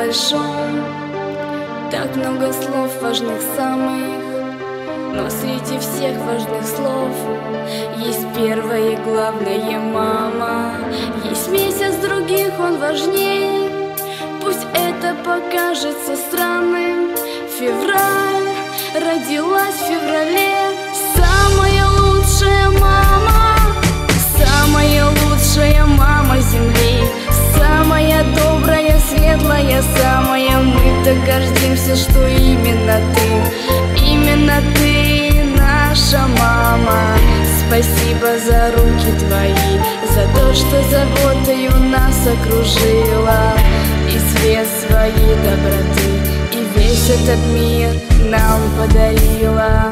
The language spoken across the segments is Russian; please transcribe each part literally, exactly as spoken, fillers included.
большом, так много слов важных самых, но среди всех важных слов есть первое и главное — мама. Есть месяц других, он важней, пусть это покажется странным. Февраль, родилась в феврале самая лучшая мама, самая лучшая мама земли, самая добрая, светлая, самая. Мы так гордимся, что именно ты, именно ты наша мама. Спасибо за руки твои, за то, что заботою нас окружила, и свет своей доброты, и весь этот мир нам подарила.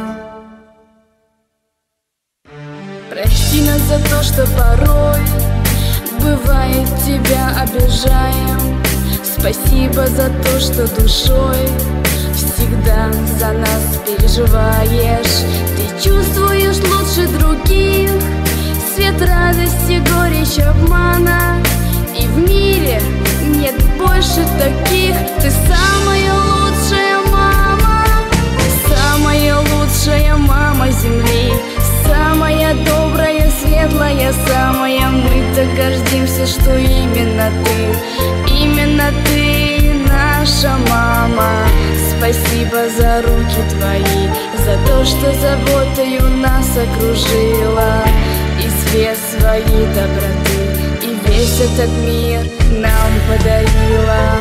Прости нас за то, что порой бывает тебя обижаем. Спасибо за то, что душой всегда за нас переживаешь. Ты чувствуешь лучше других свет радости, горечь обмана, и в мире нет больше таких. Ты самая лучшая мама, самая лучшая мама земли, самая добрая, светлая, самая. Мы так гордимся, что именно ты, именно ты наша мама. Спасибо за руки твои, за то, что заботою нас окружила, и свет своей доброты, и весь этот мир нам подарила.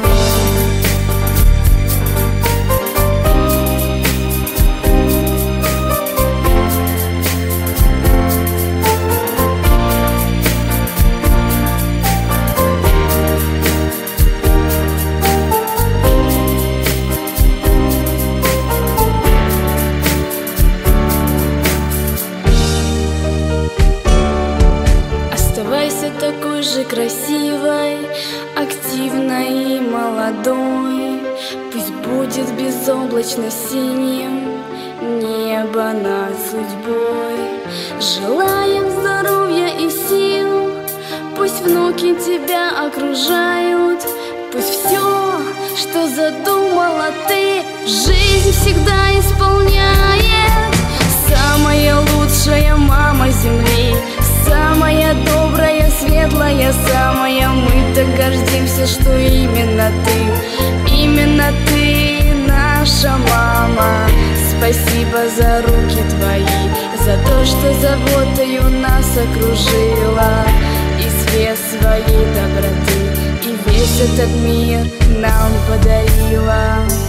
Оставайся такой же красивой, активной и молодой. Пусть будет безоблачно синим небо над судьбой. Желаем здоровья и сил, пусть внуки тебя окружают, пусть все, что задумала ты, жизнь всегда исполняет. Самая лучшая мама земли, самая добрая, светлая, самая. Мы так гордимся, что именно ты, именно ты наша мама. Спасибо за руки твои, за то, что заботою нас окружила, и свет своей доброты, и весь этот мир нам подарила.